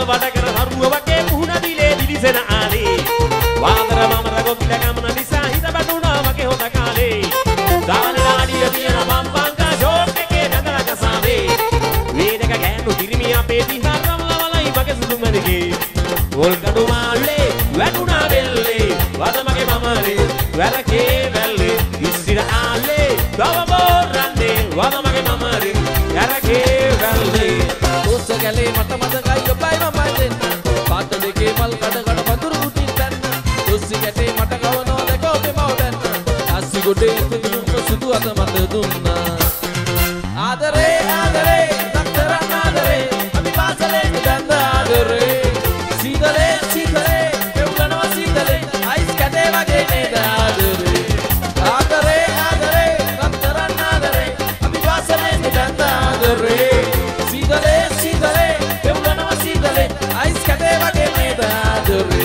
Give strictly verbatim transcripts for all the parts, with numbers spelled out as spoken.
වඩ කර හරුව වගේ මුහුණ දිලේ දිලිසෙන ආලේ වාදර මමර ගොවිල ගමන නිසා හිත බැඳුණා වගේ හොඳ කාලේ දානේ නාඩිය තියෙන බම්බංකා ෂෝට් එකේ නැදලා කසාවේ වේදක ගෑනු දිරිමි අපේ දිහා රමලවලයි වගේ සුදුමනිගේ ගෝල් කඩු මාල්ලේ වැටුණා බෙල්ලේ වද මගේ මමරේ වැලකේ වැල්ලේ ඉස්සිර ආලේ ගව බෝරන්නේ වද මගේ මමරේ වැලකේ වැල්ලේ උස්ස ගැලේ මට මතකයි ඔබයි මමයි දෙන්න පාත දෙකේ මල් කඩ කඩ පතුරු උටින් දැන්න උස්සි ගැටේ මට ගවනෝ දෙක ඔබේ මව දැන්න අස්සි ගොඩේ තිබුණු සුදු අත මත දුන්නා ආදරේ ආදරේ දක්තරන් ආදරේ අපි පාසලේ ඉඳන් ආදරේ සීතලේ සීතලේ එවුලනවා සීතලේ අයිස් කැටේ වගේ නේද ආදරේ ආදරේ ආදරේ දක්තරන් ආදරේ අපි පාසලේ ඉඳන් ආදරේ සීතලේ සීතලේ එවුලනවා සීතලේ අයිස් කැටේ වගේ නේද ආදරේ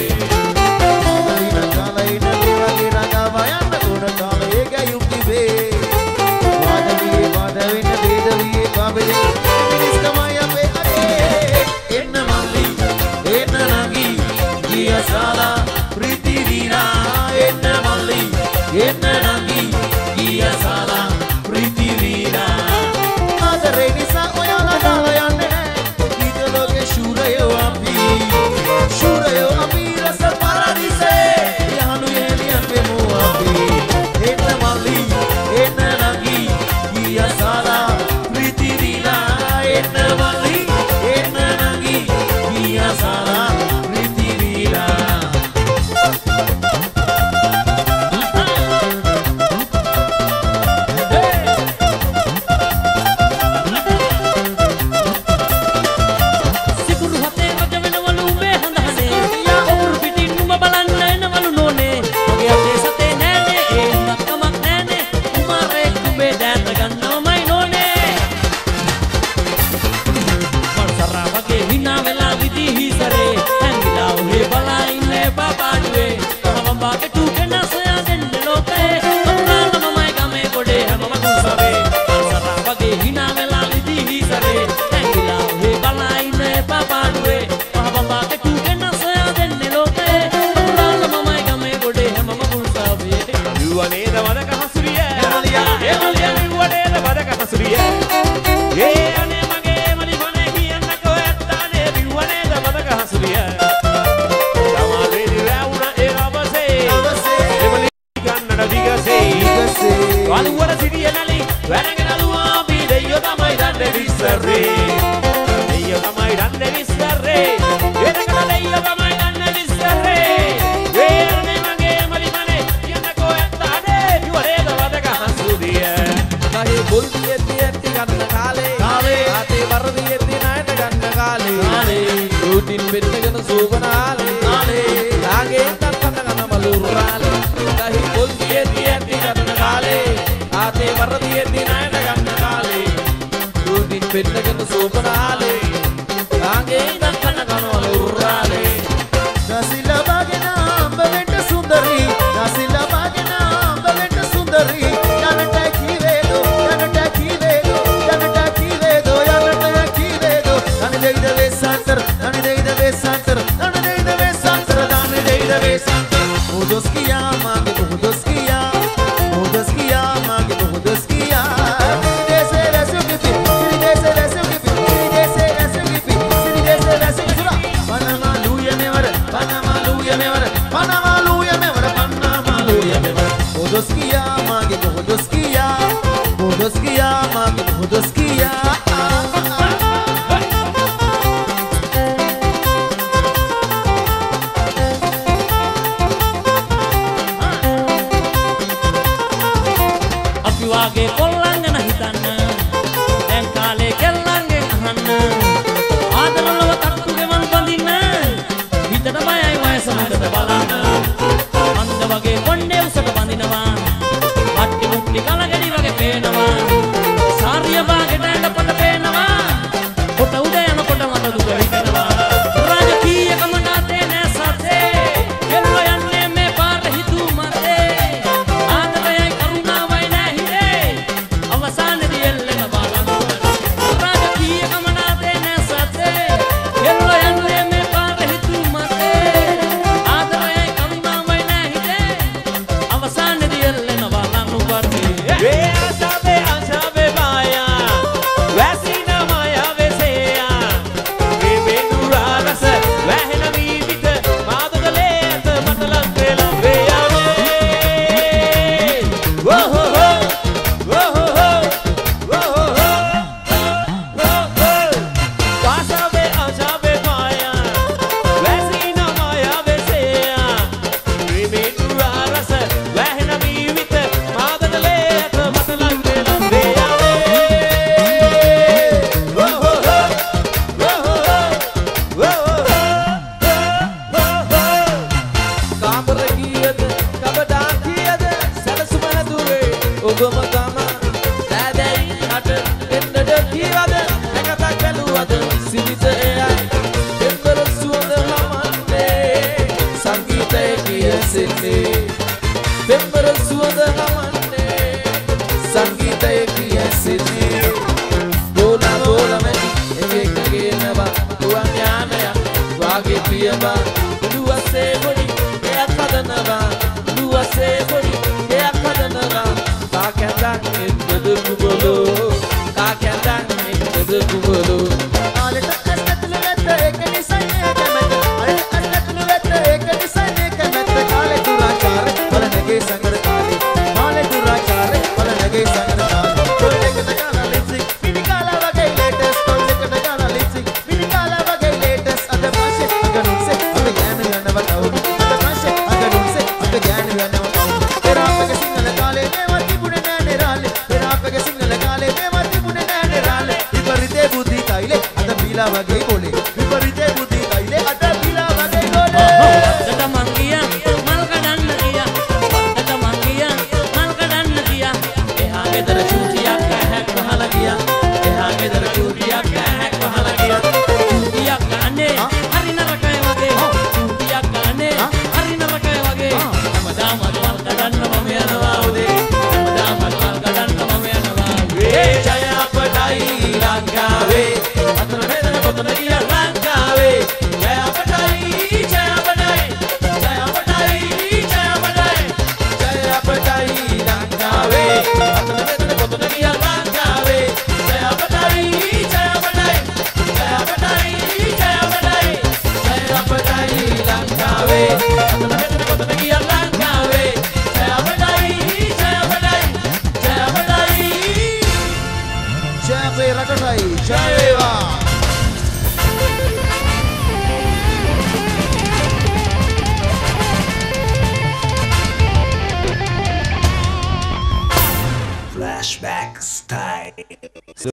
සංගීතය කියසෙන්නේ පෙම්බර සුවඳ හමන්නේ සංගීතය කියසෙන්නේ බෝලා බෝලා මැටි එකෙක් ගේනවා ගුවන් යානයක් වාගේ පියවා දුවසේ පොඩි එයක් හදනවා දුවසේ පොඩි එයක් හදනවා කාකැඳන් එන්නද කුබලෝ කාකැඳන් එන්නද කුබලෝ ආලට අස්තතුළු වැත්ත ඒක නිසන්නේ කැමැත්ත ආලට අස්තතුළු වැත්ත ඒක නිසන්නේ කැමැත්ත කාලේ දුරාචාර බලනගේ සංගර කාලේ කාලේ දුරාචාර බලනගේ සංගර කාලේ කොල්ලෙක්ට ගාන ලිප්ස්ටික් පිළිකාලා වගේ ලේටස් කොල්ලෙක්ට ගාන ලිප්ස්ටික් පිළිකාලා වගේ ලේටස් අද මාෂේ අගනුන්සේ අද ගෑන යනවා තව අද මාෂේ අගනුන්සේ අද ගෑන යනවා තව පෙරාපගේ සිංහල කාලේ මේවා තිබුණේ නෑනේ රාලේ පෙරාපගේ සිංහල කාලේ මේවා තිබුණේ නෑනේ රාලේ විපරිතේ බුද්ධි තයිලේ අද බීලා වගේ ගෝලේ විපරිතේ බුද්ධි තයිලේ අද බීලා වගේ ගෝලේ අද මං ගියා මල් කඩන්න ගියා අද මං ගියා මල් කඩන්න ගියා එහා ගෙදර චූටියක් කෑහක් වහලා ගියා එහා ගෙදර චූටියක් කෑහක් වහලා ගියා චූටියක් ගන්නේ හරි නරකයි වගේ චූටියක් ගන්නේ හරි නරකයි වගේ හැමදාම මල් කඩන්න මම යනවා උදේ හැමදාම මල් කඩන්න මම යනවා වේ ජය අපටයි ලංකාවේ අතන මෙතන කොතන ගියා ලංකාවේ ජය අපටයි ජය අපටයි ජය අපටයි ජය අපටයි ජය අපටයි ලංකාවේ අතන මෙතන කොතන ගියා ලංකාවේ ජය අපටයි ජය අපටයි ජය අපටයි ජය අපටයි ජය අපටයි ලංකාවේ අතන මෙතන කොතන ගියා ලංකාවේ ජය අපටයි ජය අපටයි ජය අපටයි ජය වේ රටටයි ජය වේවා Flashback style.